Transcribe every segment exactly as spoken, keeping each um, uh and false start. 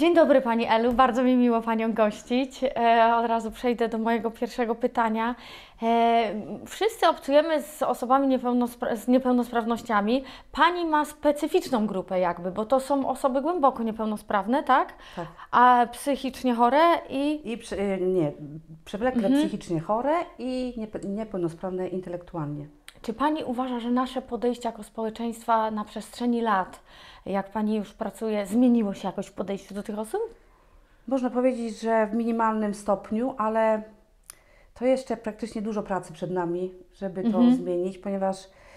Dzień dobry Pani Elu, bardzo mi miło Panią gościć. E, od razu przejdę do mojego pierwszego pytania. E, wszyscy obcujemy z osobami niepełnospra z niepełnosprawnościami. Pani ma specyficzną grupę jakby, bo to są osoby głęboko niepełnosprawne, tak? Tak. A psychicznie chore i... I przy, nie, przewlekle Mhm. psychicznie chore i niepe- niepełnosprawne intelektualnie. Czy Pani uważa, że nasze podejście jako społeczeństwa na przestrzeni lat, jak Pani już pracuje, zmieniło się jakoś w podejściu do tych osób? Można powiedzieć, że w minimalnym stopniu, ale to jeszcze praktycznie dużo pracy przed nami, żeby to Mhm. zmienić, ponieważ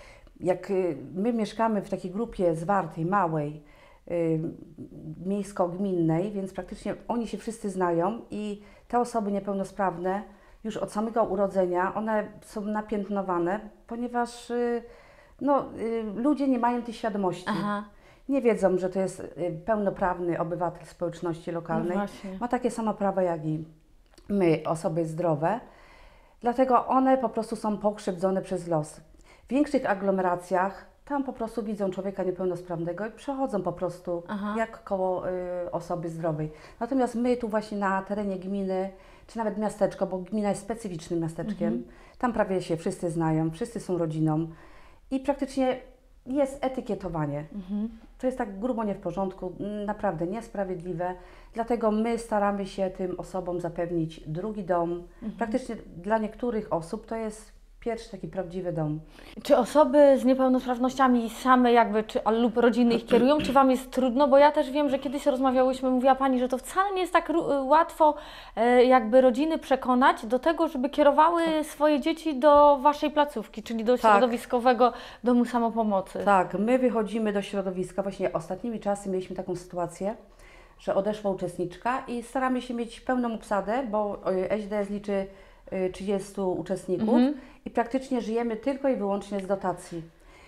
jak y, my mieszkamy w takiej grupie zwartej, małej, y, miejsko-gminnej, więc praktycznie oni się wszyscy znają i te osoby niepełnosprawne już od samego urodzenia, one są napiętnowane, ponieważ y, no, y, ludzie nie mają tej świadomości. Aha, Nie wiedzą, że to jest y, pełnoprawny obywatel społeczności no lokalnej. właśnie. Ma takie same prawa jak i my, osoby zdrowe. Dlatego one po prostu są pokrzywdzone przez los. W większych aglomeracjach tam po prostu widzą człowieka niepełnosprawnego i przechodzą po prostu Aha. jak koło y, osoby zdrowej. Natomiast my tu właśnie na terenie gminy, czy nawet miasteczko, bo gmina jest specyficznym miasteczkiem, Mhm. tam prawie się wszyscy znają, wszyscy są rodziną i praktycznie jest etykietowanie. Mhm. To jest tak grubo nie w porządku, naprawdę niesprawiedliwe. Dlatego my staramy się tym osobom zapewnić drugi dom. Mhm. Praktycznie dla niektórych osób to jest pierwszy taki prawdziwy dom. Czy osoby z niepełnosprawnościami same jakby, czy, a- lub rodziny ich kierują, czy Wam jest trudno? Bo ja też wiem, że kiedyś rozmawiałyśmy, mówiła Pani, że to wcale nie jest tak ru- łatwo e, jakby rodziny przekonać do tego, żeby kierowały swoje dzieci do Waszej placówki, czyli do Tak. środowiskowego domu samopomocy. Tak, my wychodzimy do środowiska. Właśnie ostatnimi czasy mieliśmy taką sytuację, że odeszła uczestniczka i staramy się mieć pełną obsadę, bo y, S D S liczy y, trzydziestu uczestników Mhm. i praktycznie żyjemy tylko i wyłącznie z dotacji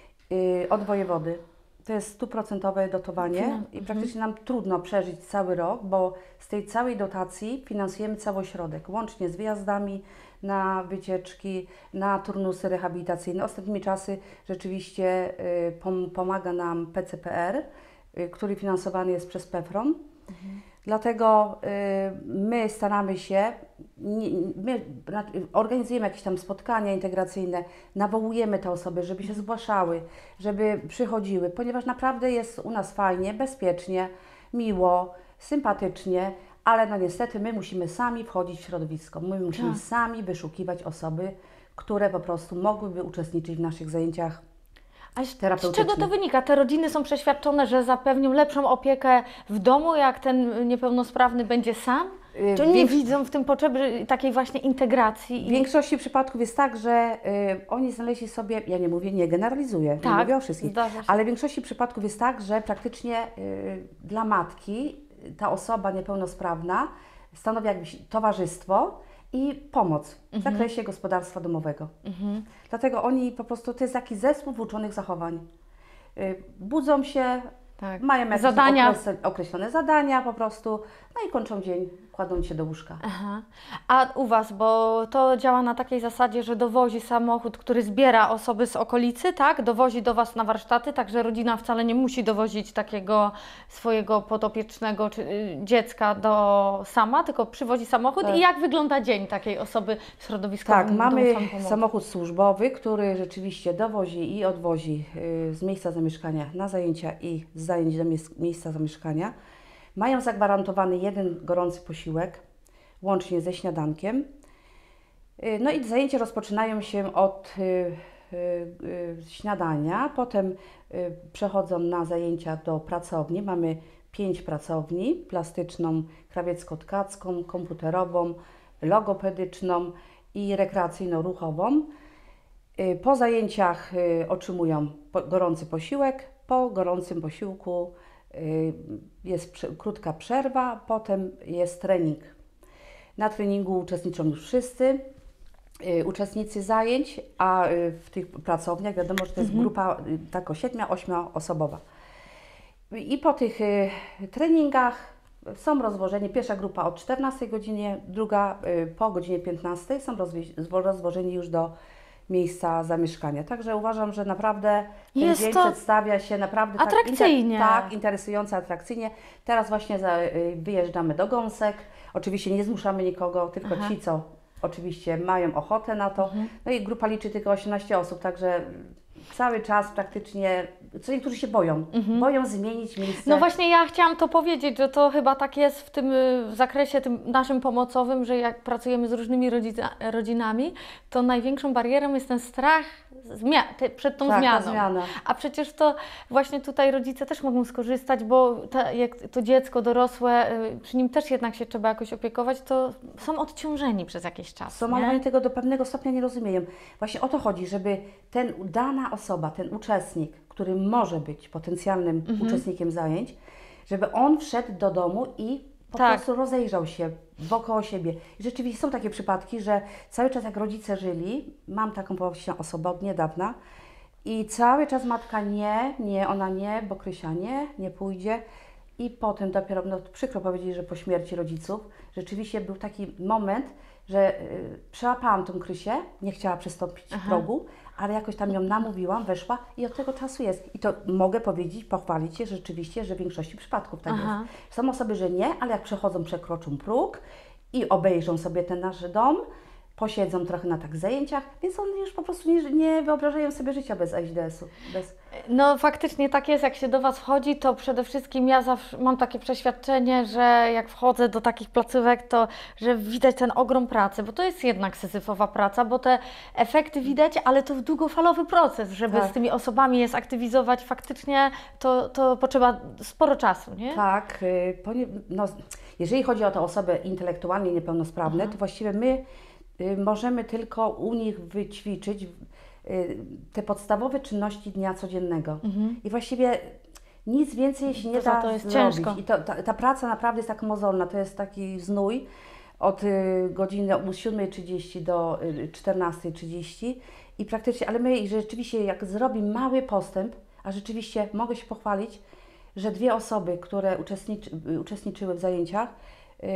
y, od wojewody. To jest stuprocentowe dotowanie Finan- i mhm. praktycznie nam trudno przeżyć cały rok, bo z tej całej dotacji finansujemy cały ośrodek, łącznie z wyjazdami na wycieczki, na turnusy rehabilitacyjne. Ostatnimi czasy rzeczywiście y, pom- pomaga nam P C P R, y, który finansowany jest przez PEFRON. Dlatego y, my staramy się, nie, my na- organizujemy jakieś tam spotkania integracyjne, nawołujemy te osoby, żeby się zgłaszały, żeby przychodziły, ponieważ naprawdę jest u nas fajnie, bezpiecznie, miło, sympatycznie, ale no niestety my musimy sami wchodzić w środowisko, my musimy Tak. sami wyszukiwać osoby, które po prostu mogłyby uczestniczyć w naszych zajęciach A z, z terapeutycznych. czego to wynika? Te rodziny są przeświadczone, że zapewnią lepszą opiekę w domu, jak ten niepełnosprawny będzie sam? Y, Czy oni nie większo- widzą w tym potrzeby takiej właśnie integracji? W I... większości przypadków jest tak, że y, oni znaleźli sobie, ja nie mówię, nie generalizuję, nie Tak, mówię o wszystkich, zdarza się. ale w większości przypadków jest tak, że praktycznie y, dla matki y, ta osoba niepełnosprawna stanowi jakby towarzystwo i pomoc w zakresie gospodarstwa domowego. Mhm. Dlatego oni po prostu, to jest taki zespół włóczonych zachowań. Y, budzą się, Tak. mają jakieś Zadania. okres, określone zadania po prostu, no i kończą dzień, kładą się do łóżka. Aha. A u Was, bo to działa na takiej zasadzie, że dowozi samochód, który zbiera osoby z okolicy, tak? Dowozi do Was na warsztaty, także rodzina wcale nie musi dowozić takiego swojego podopiecznego czy y, dziecka do sama, tylko przywozi samochód. Tak. I jak wygląda dzień takiej osoby w środowiskowym Tak, mamy domu samopomocy? samochód służbowy, który rzeczywiście dowozi i odwozi y, z miejsca zamieszkania na zajęcia i z zajęć do mies- miejsca zamieszkania. Mają zagwarantowany jeden gorący posiłek, łącznie ze śniadankiem. Y, No i zajęcia rozpoczynają się od y, y, y, śniadania, potem y, przechodzą na zajęcia do pracowni. Mamy pięć pracowni, plastyczną, krawiecko-tkacką, komputerową, logopedyczną i rekreacyjno-ruchową. Y, Po zajęciach y, otrzymują po- gorący posiłek. Po gorącym posiłku y, jest prze- krótka przerwa, potem jest trening. Na treningu uczestniczą już wszyscy y, uczestnicy zajęć, a y, w tych pracowniach wiadomo, że to jest grupa y, tak siedmiu, ośmioosobowa. I po tych y, treningach są rozwożeni, pierwsza grupa o czternastej godzinie, druga y, po godzinie piętnastej są rozwi- zwo- rozwożeni już do miejsca zamieszkania. Także uważam, że naprawdę ten Jest dzień to przedstawia się naprawdę tak, atrakcyjnie. inter, tak interesująco, atrakcyjnie. Teraz właśnie za, y, wyjeżdżamy do Gąsek. Oczywiście nie zmuszamy nikogo, tylko Aha. ci, co oczywiście mają ochotę na to. Mhm. No i grupa liczy tylko osiemnaście osób, także cały czas praktycznie, co niektórzy się boją, Mhm. boją zmienić miejsce. No właśnie ja chciałam to powiedzieć, że to chyba tak jest w tym y, w zakresie tym naszym pomocowym, że jak pracujemy z różnymi rodzica, rodzinami, to największą barierą jest ten strach zmia te, przed tą tak, zmianą. ta zmiana. A przecież to właśnie tutaj rodzice też mogą skorzystać, bo ta, jak to dziecko dorosłe, y, przy nim też jednak się trzeba jakoś opiekować, to są odciążeni przez jakiś czas. Są, nie? ale oni tego do pewnego stopnia nie rozumieją. Właśnie o to chodzi, żeby ten dana osoba, ten uczestnik, który może być potencjalnym Mhm. uczestnikiem zajęć, żeby on wszedł do domu i po Tak. prostu rozejrzał się wokoło siebie. I rzeczywiście są takie przypadki, że cały czas jak rodzice żyli, mam taką właśnie osobę od niedawna, i cały czas matka nie, nie, ona nie, bo Krysia nie, nie pójdzie. I potem dopiero, no przykro powiedzieć, że po śmierci rodziców, rzeczywiście był taki moment, że y, przełapałam tą Krysię, nie chciała przystąpić Aha. progu, ale jakoś tam ją namówiłam, weszła i od tego czasu jest. I to mogę powiedzieć, pochwalić się rzeczywiście, że w większości przypadków tak Aha. jest. Są osoby, że nie, ale jak przechodzą, przekroczą próg i obejrzą sobie ten nasz dom, posiedzą trochę na tak zajęciach, więc oni już po prostu nie, nie wyobrażają sobie życia bez A I D S-u. Bez... No faktycznie tak jest, jak się do Was wchodzi, to przede wszystkim ja zawsze mam takie przeświadczenie, że jak wchodzę do takich placówek, to że widać ten ogrom pracy, bo to jest jednak syzyfowa praca, bo te efekty widać, ale to długofalowy proces, żeby Tak. z tymi osobami je zaktywizować faktycznie, to, to potrzeba sporo czasu, nie? Tak, y, ponie- no, jeżeli chodzi o te osoby intelektualnie niepełnosprawne, Aha. to właściwie my y, możemy tylko u nich wyćwiczyć y, te podstawowe czynności dnia codziennego. Mhm. I właściwie nic więcej się nie Poza da to jest zrobić. ciężko. I to, ta, ta praca naprawdę jest tak mozolna, to jest taki znój od y, godziny od siódmej trzydzieści do y, czternastej trzydzieści i praktycznie, ale my rzeczywiście jak zrobimy mały postęp, a rzeczywiście mogę się pochwalić, że dwie osoby, które uczestniczy, uczestniczyły w zajęciach, y,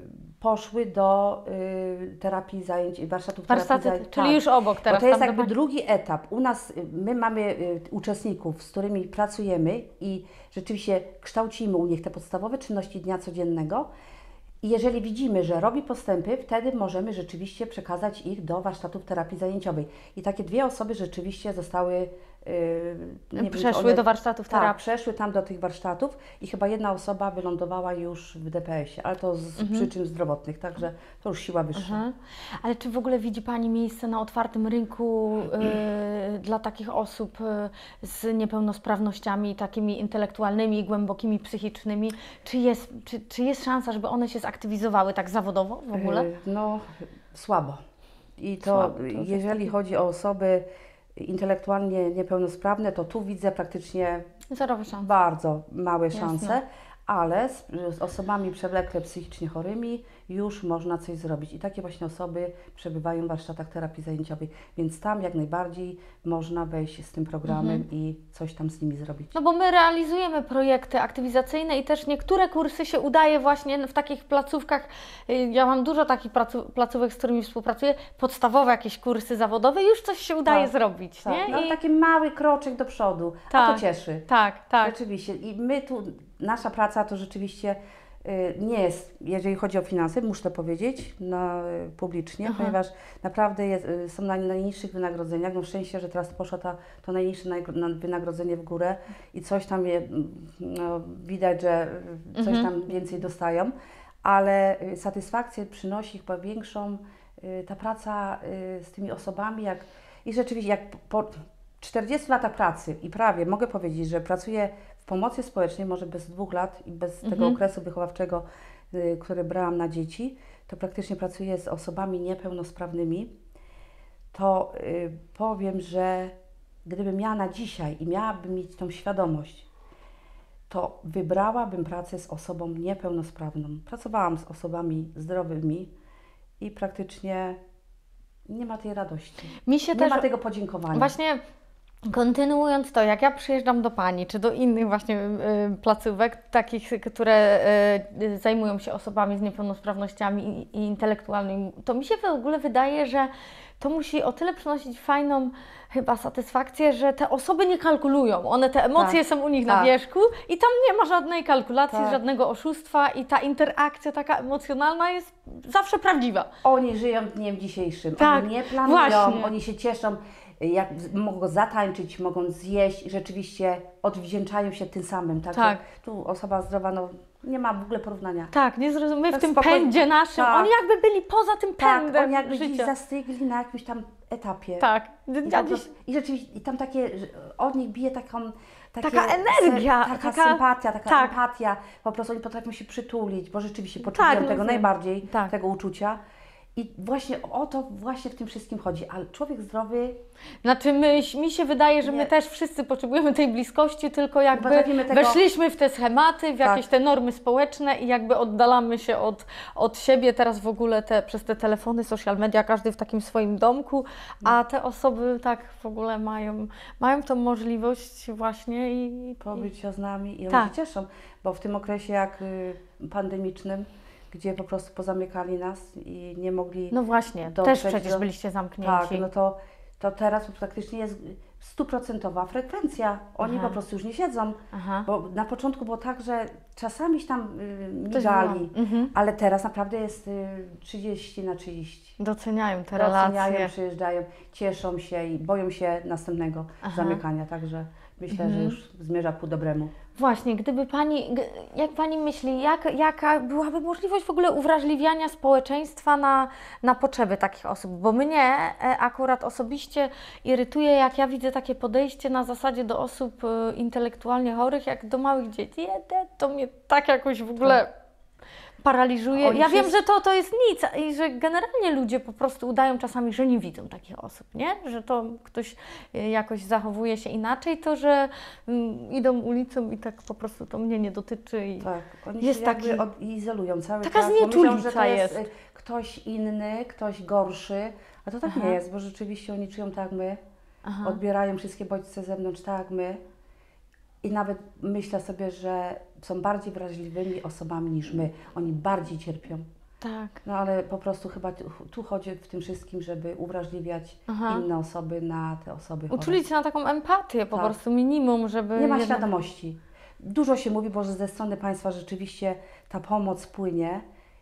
poszły do y, terapii zajęć, warsztatów terapii Warsztaty, zajęć. czyli Tak. już obok Bo teraz. to jest tam jakby do- drugi etap. U nas, y, my mamy y, uczestników, z którymi pracujemy i rzeczywiście kształcimy u nich te podstawowe czynności dnia codziennego. I jeżeli widzimy, że robi postępy, wtedy możemy rzeczywiście przekazać ich do warsztatów terapii zajęciowej. I takie dwie osoby rzeczywiście zostały, yy, nie wiem, czy Przeszły one- do warsztatów tak, terapii. przeszły tam do tych warsztatów i chyba jedna osoba wylądowała już w D P S ie, ale to z Mhm. przyczyn zdrowotnych, także to już siła wyższa. Aha. Ale czy w ogóle widzi Pani miejsce na otwartym rynku y, dla takich osób y, z niepełnosprawnościami takimi intelektualnymi i głębokimi psychicznymi? Czy jest, czy, czy jest szansa, żeby one się zaktywizowały tak zawodowo w ogóle? Yy, No, słabo. I to, Słabo, to już jest jeżeli taki- chodzi o osoby intelektualnie niepełnosprawne, to tu widzę praktycznie Zerowe szanse. bardzo małe Jasne. szanse, ale z, z osobami przewlekle psychicznie chorymi już można coś zrobić. I takie właśnie osoby przebywają w warsztatach terapii zajęciowej, więc tam jak najbardziej można wejść z tym programem Mhm. i coś tam z nimi zrobić. No bo my realizujemy projekty aktywizacyjne i też niektóre kursy się udaje właśnie w takich placówkach. y, Ja mam dużo takich placu, placówek, z którymi współpracuję, podstawowe jakieś kursy zawodowe, już coś się udaje Tak, zrobić, Tak, nie? no, I, taki mały kroczek do przodu, a Tak. to cieszy. tak, tak. Rzeczywiście. I my tu, nasza praca to rzeczywiście y, nie jest, jeżeli chodzi o finanse, muszę to powiedzieć no, y, publicznie, Aha. ponieważ naprawdę jest, y, są na najniższych wynagrodzeniach. No szczęście, że teraz poszło ta, to najniższe nagro- na- wynagrodzenie w górę i coś tam je, mm, no, widać, że y, coś Mhm. tam więcej dostają, ale y, satysfakcję przynosi chyba większą y, ta praca y, z tymi osobami, jak i rzeczywiście jak po czterdziestu latach pracy i prawie mogę powiedzieć, że pracuję w pomocy społecznej, może bez dwóch lat i bez tego Mhm. okresu wychowawczego, y, który brałam na dzieci, to praktycznie pracuję z osobami niepełnosprawnymi, to y, powiem, że gdybym miała na dzisiaj i miałabym mieć tą świadomość, to wybrałabym pracę z osobą niepełnosprawną. Pracowałam z osobami zdrowymi i praktycznie nie ma tej radości. Mi się Nie też ma tego podziękowania. właśnie Kontynuując to, jak ja przyjeżdżam do Pani, czy do innych właśnie y, placówek, takich, które y, y, zajmują się osobami z niepełnosprawnościami i, i intelektualnymi, to mi się w ogóle wydaje, że to musi o tyle przynosić fajną chyba satysfakcję, że te osoby nie kalkulują. One, te emocje Tak, są u nich na tak. wierzchu i tam nie ma żadnej kalkulacji, Tak. żadnego oszustwa i ta interakcja taka emocjonalna jest zawsze prawdziwa. Oni żyją dniem dzisiejszym, Tak, oni nie planują, właśnie. oni się cieszą, jak z- mogą zatańczyć, mogą zjeść i rzeczywiście odwdzięczają się tym samym. Także Tak. tu osoba zdrowa, no nie ma w ogóle porównania. Tak, nie zrozumiemy w Tak tym spokojnie. pędzie naszym. Tak. Oni jakby byli poza tym Tak, pędem oni jakby gdzieś życia. zastygli na jakimś tam etapie. Tak. I, Ja po dziś, prostu, I rzeczywiście, i tam takie, że od nich bije taką... Takie, Taka energia, se- taka, taka- sympatia, taka tak. empatia. Po prostu oni potrafią się przytulić, bo rzeczywiście potrzebują Tak, tego no, najbardziej, tak. tego uczucia. I właśnie o to właśnie w tym wszystkim chodzi. Ale człowiek zdrowy znaczy my, mi się wydaje, że my Nie. też wszyscy potrzebujemy tej bliskości, tylko jakby potrafimy tego- weszliśmy w te schematy, w jakieś Tak. te normy społeczne i jakby oddalamy się od, od siebie. Teraz w ogóle te, przez te telefony, social media, każdy w takim swoim domku, a te osoby tak w ogóle mają, mają tą możliwość właśnie i... i pobyć się z nami i oni Tak. się cieszą, bo w tym okresie jak y, pandemicznym, gdzie po prostu pozamykali nas i nie mogli no właśnie, dotrzeć też przecież do- byliście zamknięci. tak, no to, to teraz praktycznie jest stuprocentowa frekwencja. Oni Aha. po prostu już nie siedzą, Aha. bo na początku było tak, że czasami tam y, Coś migali, było. Mhm. ale teraz naprawdę jest y, trzydzieści na trzydzieści. Doceniają te Doceniają, relacje. przyjeżdżają, cieszą się i boją się następnego Aha. zamykania, także myślę, Mhm. że już zmierza ku dobremu. Właśnie, gdyby Pani, g- jak Pani myśli, jak, jaka byłaby możliwość w ogóle uwrażliwiania społeczeństwa na, na potrzeby takich osób? Bo mnie e, akurat osobiście irytuje, jak ja widzę takie podejście na zasadzie do osób e, intelektualnie chorych, jak do małych dzieci. Jede, to mnie tak jakoś w ogóle paraliżuje. Oni Ja wiem, wszyscy- że to, to jest nic i że generalnie ludzie po prostu udają czasami, że nie widzą takich osób, nie? Że to ktoś e, jakoś zachowuje się inaczej, to że mm, idą ulicą i tak po prostu to mnie nie dotyczy. I... Tak, oni Jest się jakby taki- odizolują cały taka czas, bo myślą, że to znieczulica jest, jest. y, ktoś inny, ktoś gorszy, a to tak Aha. nie jest, bo rzeczywiście oni czują tak jak my, Aha. odbierają wszystkie bodźce z zewnątrz tak jak my i nawet myślę sobie, że są bardziej wrażliwymi osobami niż my, oni bardziej cierpią. Tak. No ale po prostu chyba tu, tu chodzi w tym wszystkim, żeby uwrażliwiać Aha. inne osoby na te osoby chore. Uczulić się na taką empatię, po Tak. prostu minimum, żeby... Nie ma jednak- świadomości. Dużo się mówi, bo że ze strony państwa rzeczywiście ta pomoc płynie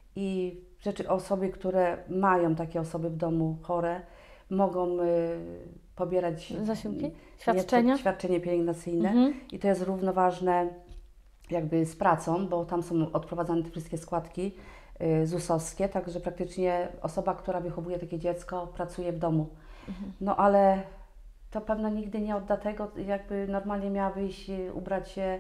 i rzeczy, osoby, które mają takie osoby w domu chore, mogą y, pobierać Zasiłki? nie, Świadczenia? to świadczenie pielęgnacyjne Mhm. i to jest równoważne jakby z pracą, bo tam są odprowadzane te wszystkie składki y, zusowskie, także praktycznie osoba, która wychowuje takie dziecko, pracuje w domu. Mhm. No ale to pewno nigdy nie odda tego, jakby normalnie miała wyjść, y, ubrać się,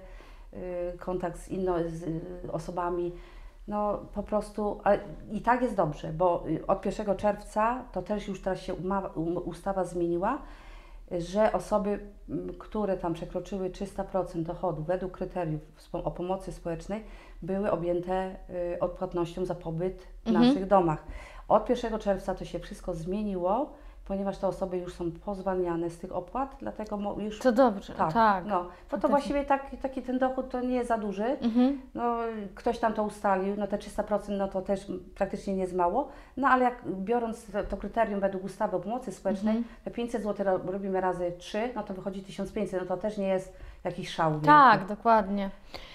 y, kontakt z innymi z, y, osobami. No po prostu, ale i tak jest dobrze, bo y, od pierwszego czerwca to też już teraz się uma, um, ustawa zmieniła, y, że osoby, m, które tam przekroczyły trzysta procent dochodu według kryteriów wspom- o pomocy społecznej, były objęte y, odpłatnością za pobyt w Mhm. naszych domach. Od pierwszego czerwca to się wszystko zmieniło, ponieważ te osoby już są pozwalniane z tych opłat, dlatego mo- już To dobrze, tak. tak, no, bo to też- właściwie taki, taki ten dochód to nie jest za duży. Mhm. No, ktoś tam to ustalił, no te trzysta procent no to też praktycznie nie jest mało, no ale jak biorąc to, to kryterium według ustawy o pomocy społecznej, Mhm. te pięćset złotych ro- robimy razy trzy, no to wychodzi tysiąc pięćset, no to też nie jest jakiś szał wielki. Tak, dokładnie.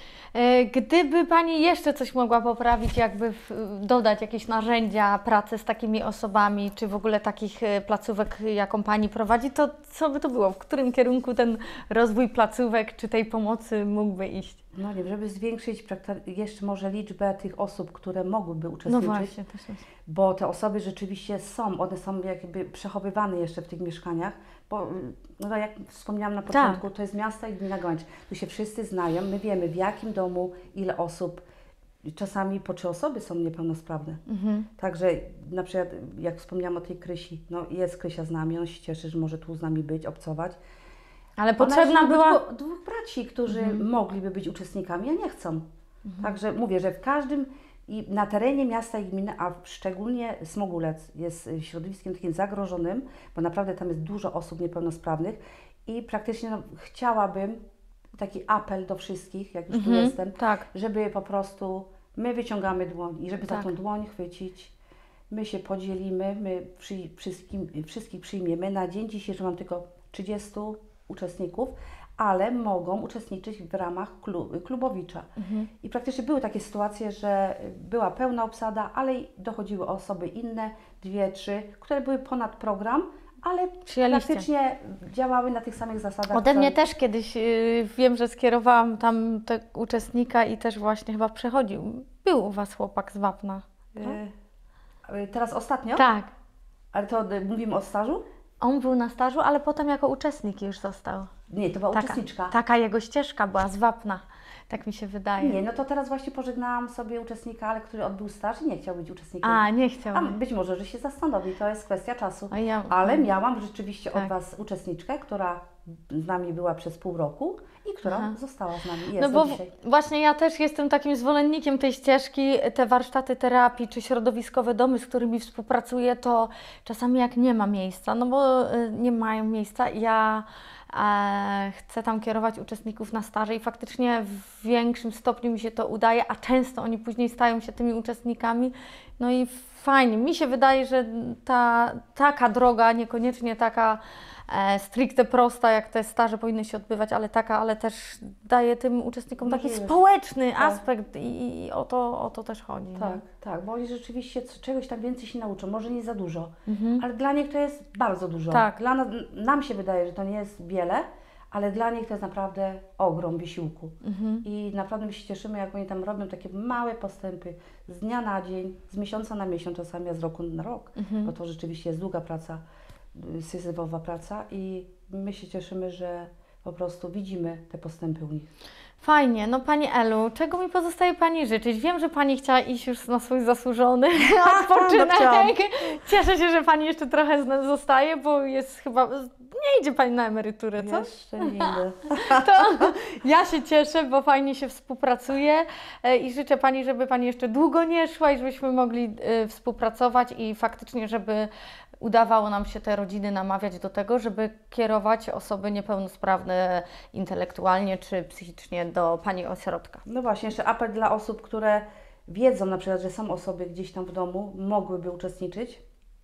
E, Gdyby Pani jeszcze coś mogła poprawić, jakby w, dodać jakieś narzędzia pracy z takimi osobami, czy w ogóle takich e, placówek, jaką Pani prowadzi, to co by to było? W którym kierunku ten rozwój placówek, czy tej pomocy mógłby iść? No nie wiem, żeby zwiększyć prakta- jeszcze może liczbę tych osób, które mogłyby No uczestniczyć, właśnie, też jest. bo te osoby rzeczywiście są, one są jakby przechowywane jeszcze w tych mieszkaniach, bo no tak jak wspomniałam na początku, to jest miasta i gmina Gołęcz. Tu się wszyscy znają, my wiemy w jakim domu, ile osób, czasami po trzy osoby są niepełnosprawne. Mhm. Także na przykład jak wspomniałam o tej Krysi, no jest Krysia z nami, on się cieszy, że może tu z nami być, obcować. Ale Ona potrzebna jeszcze ma była... dwóch, dwóch braci, którzy Mhm. mogliby być uczestnikami, a nie chcą. Mhm. Także mówię, że w każdym i na terenie miasta i gminy, a szczególnie Smogulec jest środowiskiem takim zagrożonym, bo naprawdę tam jest dużo osób niepełnosprawnych i praktycznie no, chciałabym taki apel do wszystkich, jak już tu Mhm, jestem, tak. żeby po prostu my wyciągamy dłoń i żeby Tak. za tą dłoń chwycić, my się podzielimy, my przy, wszystkim, wszystkich przyjmiemy. Na dzień dzisiejszy mam tylko trzydziestu uczestników, ale mogą uczestniczyć w ramach klub, klubowicza. Mhm. I praktycznie były takie sytuacje, że była pełna obsada, ale dochodziły osoby inne, dwie, trzy, które były ponad program, ale Przyjęliście. praktycznie działały na tych samych zasadach. Ode mnie co- też kiedyś y, wiem, że skierowałam tam te uczestnika i też właśnie chyba przechodził. Był u Was chłopak z Wapna. Y, y, Teraz ostatnio, Tak. ale to y, mówimy o stażu? On był na stażu, ale potem jako uczestnik już został. Nie, to była Taka, uczestniczka. taka jego ścieżka była z Wapna. Tak mi się wydaje. Nie, no to teraz właśnie pożegnałam sobie uczestnika, ale który odbył staż i nie chciał być uczestnikiem. A, nie chciał. A być może, że się zastanowi, to jest kwestia czasu. A ja- Ale miałam rzeczywiście Tak. od Was uczestniczkę, która z nami była przez pół roku i która Aha. została z nami. Jest No do bo dzisiaj. właśnie ja też jestem takim zwolennikiem tej ścieżki, te warsztaty terapii czy środowiskowe domy, z którymi współpracuję, to czasami jak nie ma miejsca, no bo y, nie mają miejsca, ja e, chcę tam kierować uczestników na staże i faktycznie w większym stopniu mi się to udaje, a często oni później stają się tymi uczestnikami, no i fajnie. Mi się wydaje, że ta taka droga, niekoniecznie taka e, stricte prosta, jak te staże powinny się odbywać, ale taka, ale też daje tym uczestnikom taki Możliwość. społeczny Tak. aspekt i, i o, to, o to też chodzi. Tak, nie? tak, bo oni rzeczywiście c- czegoś tam więcej się nauczą, może nie za dużo, Mhm. ale dla nich to jest bardzo dużo. Tak. Dla nas, nam się wydaje, że to nie jest wiele, ale dla nich to jest naprawdę ogrom wysiłku. Mhm. I naprawdę my się cieszymy, jak oni tam robią takie małe postępy z dnia na dzień, z miesiąca na miesiąc, czasami a z roku na rok, Mhm. bo to rzeczywiście jest długa praca, y, syzyfowa praca i my się cieszymy, że po prostu widzimy te postępy u nich. Fajnie. No Pani Elu, czego mi pozostaje Pani życzyć? Wiem, że Pani chciała iść już na swój zasłużony odpoczynek. chciałam. Cieszę się, że Pani jeszcze trochę z nas zostaje, bo jest chyba... Nie idzie Pani na emeryturę, co? Jeszcze nie idę. To ja się cieszę, bo fajnie się współpracuje e, i życzę Pani, żeby Pani jeszcze długo nie szła i żebyśmy mogli e, współpracować i faktycznie, żeby udawało nam się te rodziny namawiać do tego, żeby kierować osoby niepełnosprawne intelektualnie czy psychicznie do Pani ośrodka. No właśnie, jeszcze apel dla osób, które wiedzą na przykład, że są osoby gdzieś tam w domu, mogłyby uczestniczyć,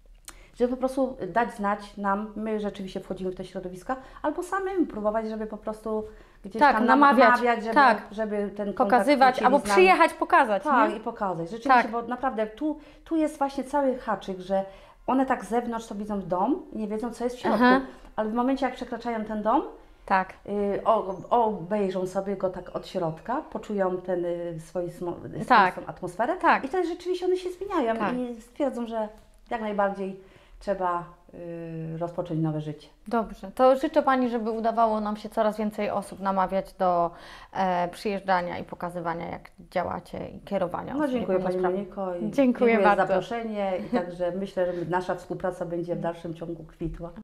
żeby po prostu dać znać nam, my rzeczywiście wchodzimy w te środowiska, albo samym próbować, żeby po prostu gdzieś Tak, tam namawiać, namawiać, żeby, tak. żeby ten kontakt Pokazywać wrócili albo z nami. przyjechać, pokazać. Tak, nie? i pokazać. Rzeczywiście, Tak. bo naprawdę tu, tu jest właśnie cały haczyk, że one tak z zewnątrz to widzą dom i nie wiedzą, co jest w środku. Aha. Ale w momencie, jak przekraczają ten dom, Tak. y, o, obejrzą sobie go tak od środka, poczują ten y, swoistą, Tak. swoistą atmosferę Tak. i wtedy rzeczywiście one się zmieniają Tak. i stwierdzą, że jak najbardziej trzeba y, rozpocząć nowe życie. Dobrze, to życzę Pani, żeby udawało nam się coraz więcej osób namawiać do e, przyjeżdżania i pokazywania, jak działacie i kierowania. No osób dziękuję Pani niepełnosprawnych. Moniko i Dziękuję za bardzo. zaproszenie i także myślę, że nasza współpraca będzie w dalszym ciągu kwitła.